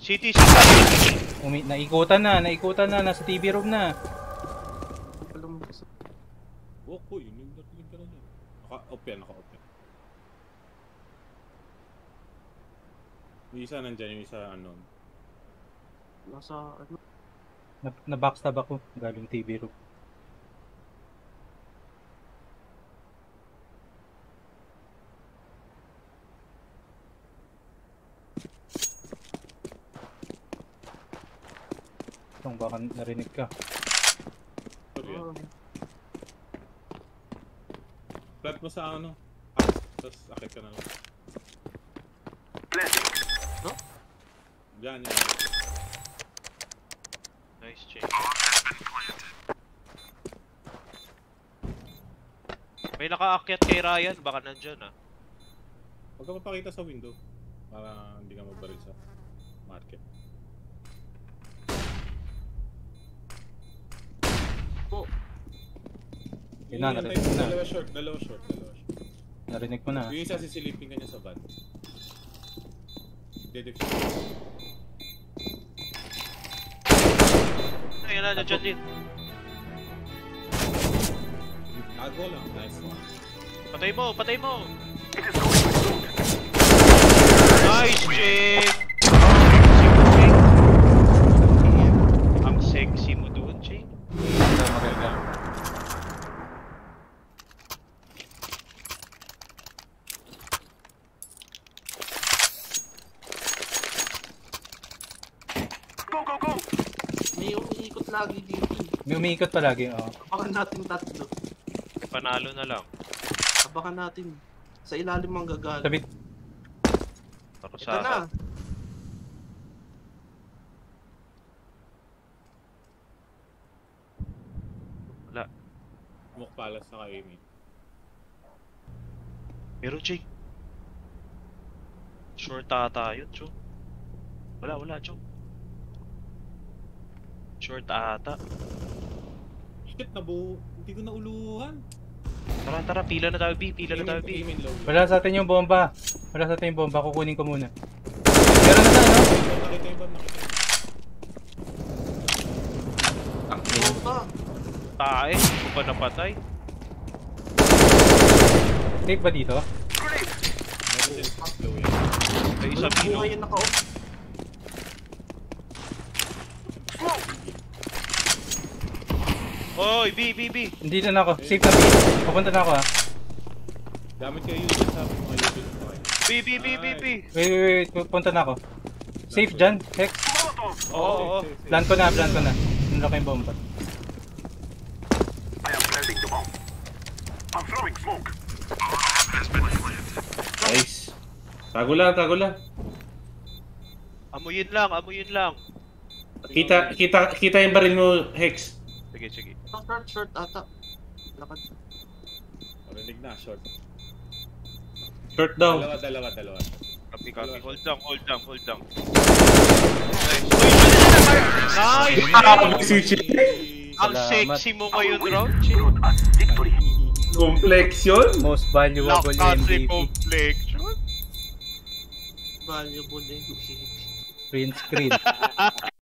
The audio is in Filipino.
City, city. Naikutan na, nasa TV room na. Oh, ko, yun yung natilig ka na dyan. Naka-off yan. Yung isa nandyan, yung isa ano. Nasa ano? Na-backstab ako galing TV room. Itong baka narinig ka. Plant mo sa ano? Tapos akit ka na lang. No? Diyan. Nice change. May nakaakyat kay Ryan, baka nandyan ah. Huwag ka mapakita sa window. Para hindi ka mabaril sa market. Oh. Yun na, narinig ko na. Dalawa short. Narinig ko na. Yung isa sisilipin ka niya sa van. Dedefuse. Ayun na, nandyan din. Tago lang, nice one. Patay mo! Nice, Jake! Ang sexy mo doon, Jake. Go! May umiikot lagi dito. May umiikot palagi, oo. Abakan natin tatlo. Panalo na lang. Abakan natin. Sa ilalim ang gagal. Sabit. Ito na. Wala. Mukpalas na kay Amy. Pero Jake. Short ata yun, Chong. Wala, Chong. Short ata. Shit, nabuo. Hindi ko nauluhan. Tara, pila na tayo, B. Wala sa atin yung bomba. Kukunin ko muna. Meron na ano? Nakita yung van, Bomba. Tae, hindi ko pa napatay. Safe ba dito? May isa B, no? Buhay yung naka-off. Oy, B. Hindi na ako. Safe na B. Pupunta na ako ha. Gamit kayo yun sa mga yun. B. Wait. Pupunta na ako. Safe dyan, Hex. Oo. Plan ko na. Nandun ko yung bomba. Nice. Tago lang. Amuyin lang. Kita yung baril mo, Hex. Sige. Short ata. Lakad. Marinig na, short. Short daw. Dalawa. Copy. Hold down. Nice! Ang sexy mo ngayon, round, Chick. Complexion? Most valuable MVP. Complexion. Valuable MVP. Print screen.